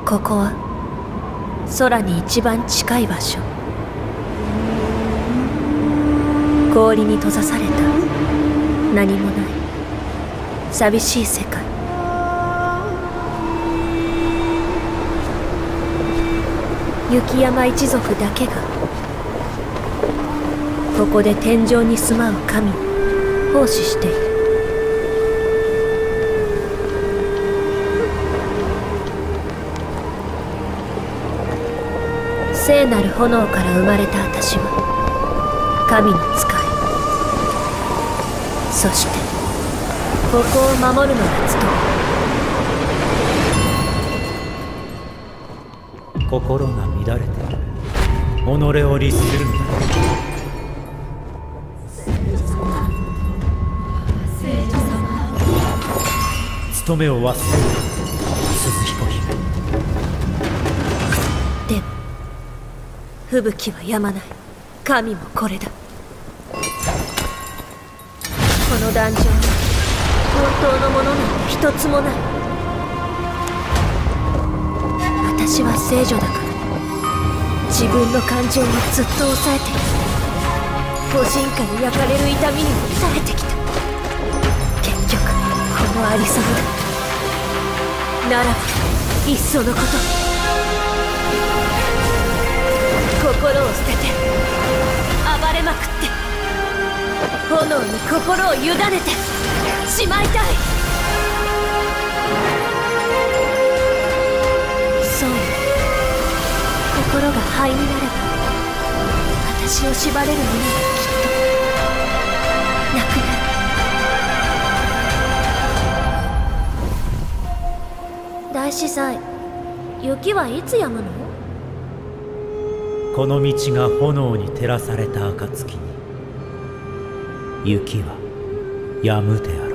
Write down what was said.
ここは空に一番近い場所。氷に閉ざされた何もない寂しい世界。雪山一族だけがここで天上に住まう神を奉仕している。聖なる炎から生まれた私は神の使い。そしてここを守るのが務め。 心が乱れている。己を律するのだ。務めを忘れる鈴彦姫。 でも吹雪は止まない。神もこれだ。この壇上に本当のものなんて一つもない。私は聖女だから自分の感情をずっと抑えている。御神火に焼かれる痛みにも耐えてきた。結局このありさまだ。ならばいっそのこと、心を捨てて暴れまくって炎に心を委ねてしまいたい。そう、心が灰になれば私を縛れるものはきっとなくなる。大司祭、雪はいつ止むの？ この道が炎に照らされた暁に雪は止むである。